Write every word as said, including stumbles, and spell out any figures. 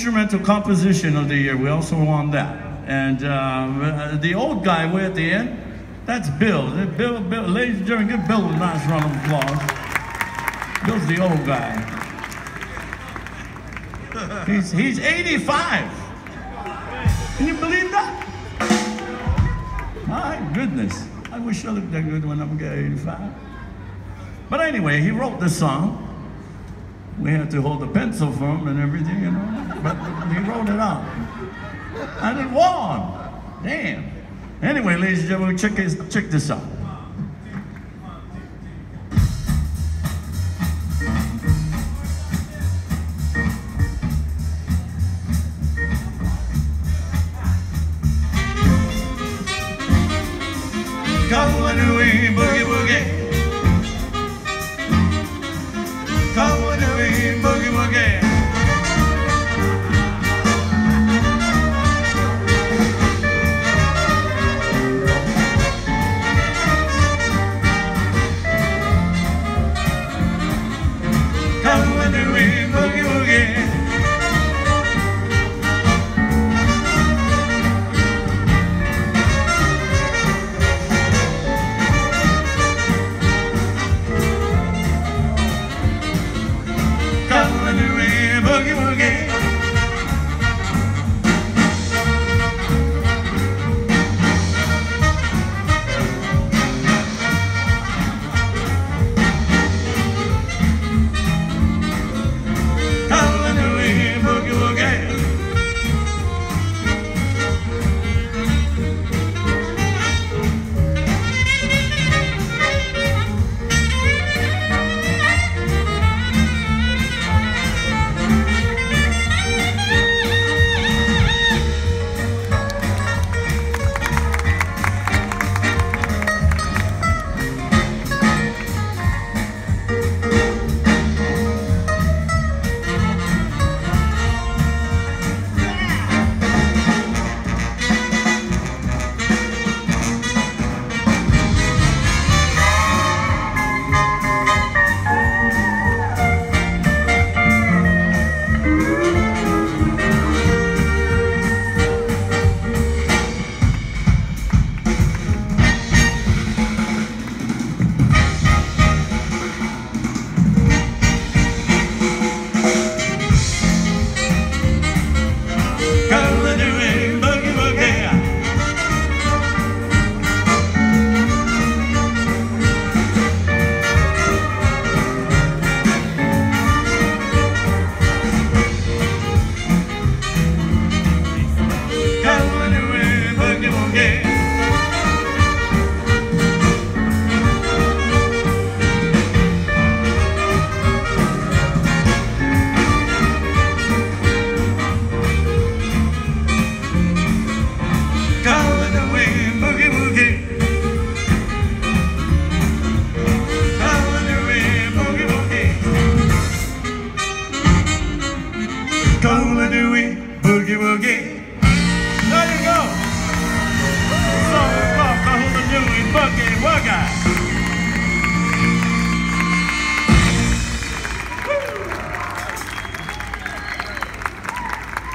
Instrumental Composition of the Year. We also won that. And uh, the old guy way at the end, that's Bill. Bill, Bill, ladies and gentlemen, give Bill a nice round of applause. Bill's the old guy. He's, he's eighty-five. Can you believe that? My goodness. I wish I looked that good when I'm eighty-five. But anyway, he wrote this song. We had to hold the pencil for him and everything, you know. But he wrote it out. And it won. Damn. Anyway, ladies and gentlemen, check this, check this out.